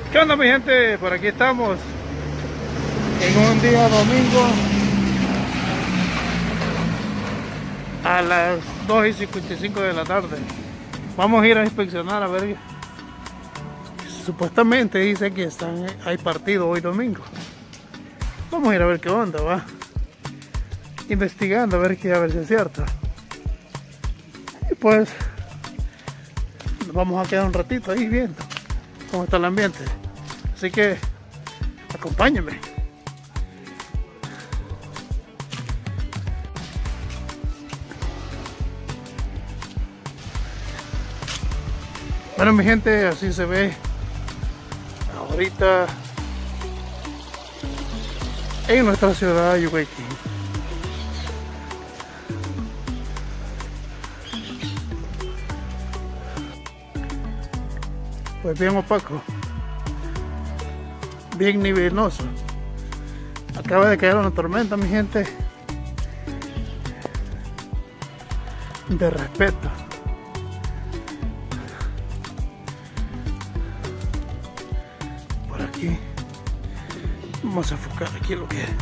¿Qué onda, mi gente? Por aquí estamos en un día domingo a las 2:55 de la tarde. Vamos a ir a inspeccionar a ver. Supuestamente dice que hay partido hoy domingo. Vamos a ir a ver qué onda, va. Investigando a ver si es cierto. Y pues nos vamos a quedar un ratito ahí viendo cómo está el ambiente. Así que acompáñenme. Bueno, mi gente, así se ve ahorita en nuestra ciudad de Yucaiquín. Pues bien opaco, bien nivenoso. Acaba de caer una tormenta, mi gente, de respeto. Por aquí vamos a enfocar aquí lo que es.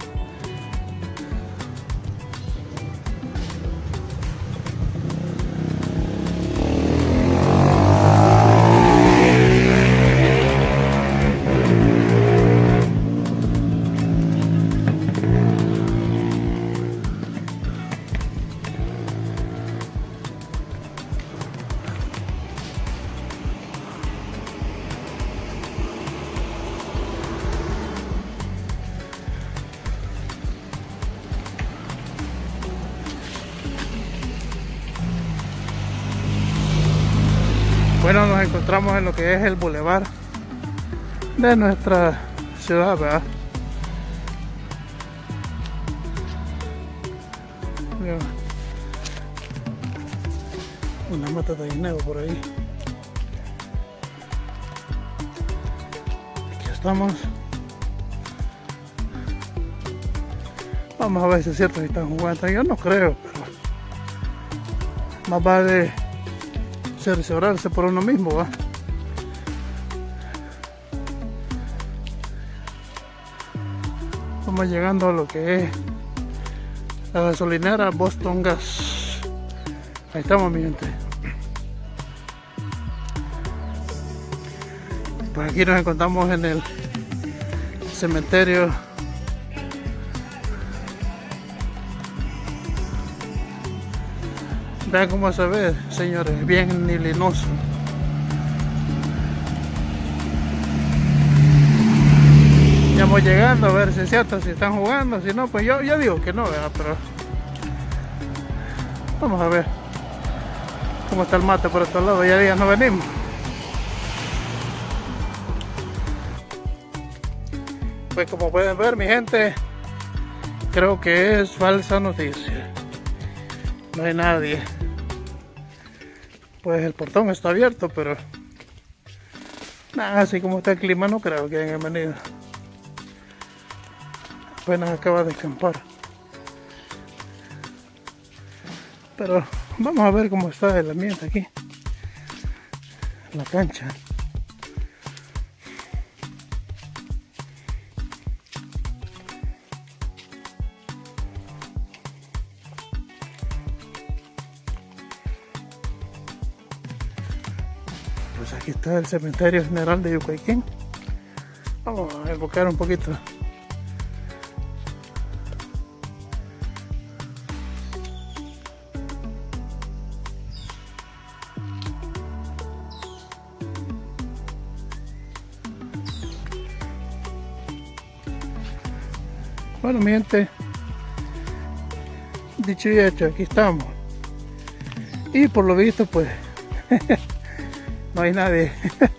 Bueno, nos encontramos en lo que es el bulevar de nuestra ciudad, ¿verdad? Mira, una mata de guineo por ahí. Aquí estamos. Vamos a ver si es cierto si están jugando. Yo no creo, pero más vale cerciorarse por uno mismo, ¿va? Vamos llegando a lo que es la gasolinera Boston Gas. Ahí estamos, mi gente. Pues aquí nos encontramos en el cementerio Vean cómo se ve, señores, bien nivenoso. Ya vamos llegando a ver si es cierto, si están jugando, si no, pues yo digo que no, ¿verdad? Pero vamos a ver cómo está el mate por estos lados, ya días no venimos. Pues como pueden ver, mi gente, creo que es falsa noticia. No hay nadie. Pues el portón está abierto, pero nada, así como está el clima no creo que hayan venido. Apenas acaba de acampar. Pero vamos a ver cómo está el ambiente aquí, la cancha. Pues aquí está el cementerio general de Yucaiquín. Vamos a enfocar un poquito. Bueno, mi gente, dicho y hecho, aquí estamos. Y por lo visto, pues no hay nadie.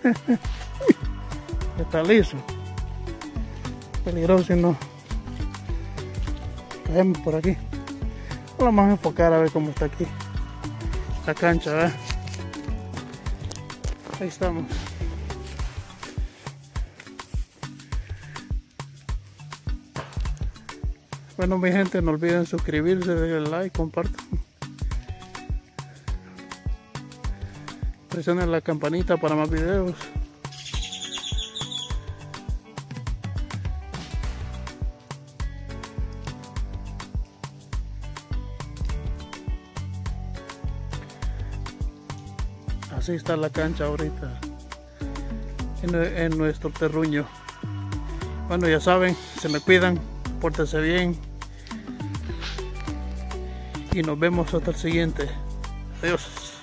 Está liso. Peligroso si no caemos por aquí. Vamos a enfocar a ver cómo está aquí la cancha, ¿verdad? Ahí estamos. Bueno, mi gente, no olviden suscribirse, denle like, compartan. Presionen la campanita para más videos. así está la cancha ahorita en nuestro terruño. Bueno, ya saben, se me cuidan, pórtense bien y nos vemos hasta el siguiente. Adiós.